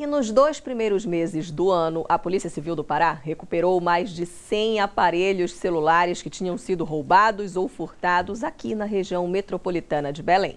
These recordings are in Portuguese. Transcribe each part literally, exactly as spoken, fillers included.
E nos dois primeiros meses do ano, a Polícia Civil do Pará recuperou mais de cem aparelhos celulares que tinham sido roubados ou furtados aqui na região metropolitana de Belém.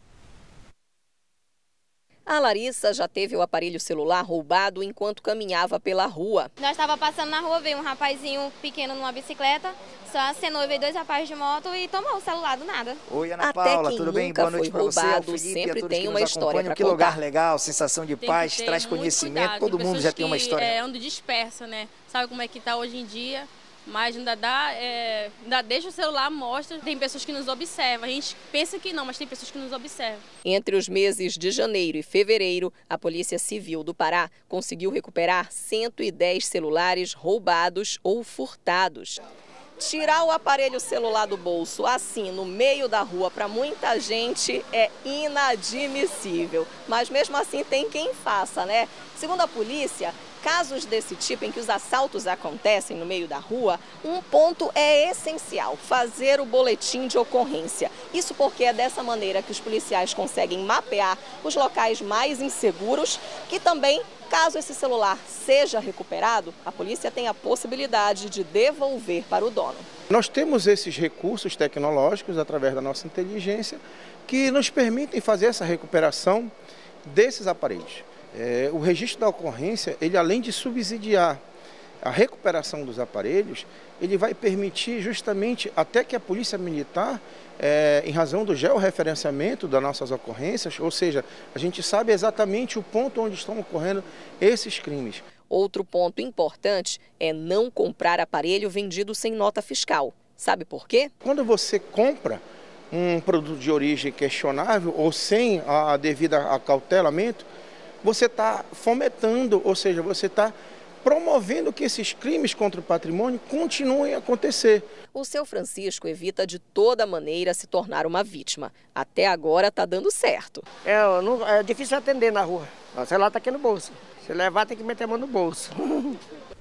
A Larissa já teve o aparelho celular roubado enquanto caminhava pela rua. Nós estávamos passando na rua, veio um rapazinho pequeno numa bicicleta, só acenou, veio dois rapazes de moto e tomou o celular do nada. Oi, Ana Até Paula, quem tudo bem? nunca Boa noite foi para você, ao roubado, Felipe, sempre a todos tem que uma nos história acompanham. para Que contar. lugar legal, sensação de Tem paz, que ter traz muito conhecimento, cuidado. todo Tem mundo já pessoas tem uma que, história. É, andam dispersa, né? Sabe como é que tá hoje em dia? Mas ainda dá, é, ainda deixa o celular, mostra. Tem pessoas que nos observam. A gente pensa que não, mas tem pessoas que nos observam. Entre os meses de janeiro e fevereiro, a Polícia Civil do Pará conseguiu recuperar cento e dez celulares roubados ou furtados. Tirar o aparelho celular do bolso assim, no meio da rua, para muita gente é inadmissível. Mas mesmo assim tem quem faça, né? Segundo a polícia, casos desse tipo em que os assaltos acontecem no meio da rua, um ponto é essencial: fazer o boletim de ocorrência. Isso porque é dessa maneira que os policiais conseguem mapear os locais mais inseguros, que também, caso esse celular seja recuperado, a polícia tem a possibilidade de devolver para o dono. Nós temos esses recursos tecnológicos através da nossa inteligência que nos permitem fazer essa recuperação desses aparelhos. É, o registro da ocorrência, ele além de subsidiar a recuperação dos aparelhos, ele vai permitir justamente até que a Polícia Militar, é, em razão do georreferenciamento das nossas ocorrências, ou seja, a gente sabe exatamente o ponto onde estão ocorrendo esses crimes. Outro ponto importante é não comprar aparelho vendido sem nota fiscal. Sabe por quê? Quando você compra um produto de origem questionável ou sem a devida acautelamento, você está fomentando, ou seja, você está promovendo que esses crimes contra o patrimônio continuem a acontecer. O seu Francisco evita de toda maneira se tornar uma vítima. Até agora está dando certo. É, não, é difícil atender na rua. O celular está aqui no bolso. Se levar, tem que meter a mão no bolso.